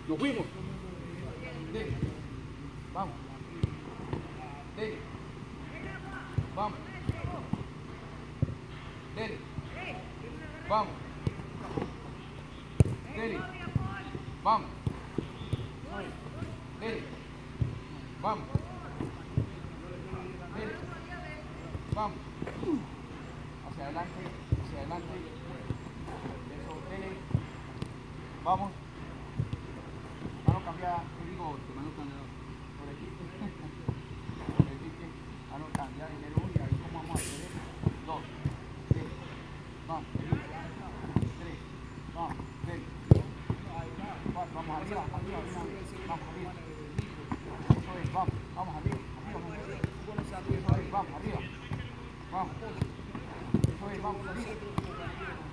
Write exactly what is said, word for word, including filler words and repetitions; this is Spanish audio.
Nos fuimos. Dele. Vamos. Dele. Vamos. Dele. Vamos. Dele. Vamos. Dele. Vamos. Dele. Vamos. Hacia adelante. Hacia adelante. Eso. Dele. Vamos. Mano cambiada. ¿Qué digo? Mano cambiada. Por aquí. Por aquí. Mano cambiada. Dinero uno. Y ahí cómo vamos a hacer eso. Dos. Dele. Vamos. Tres. Vamos. Dele. Cuatro. Vamos arriba. Arriba. Arriba. Vamos arriba. Eso es. Vamos. Vamos arriba. Arriba. Vamos arriba. Eso es. Vamos arriba. Vamos. Eso es. Vamos arriba.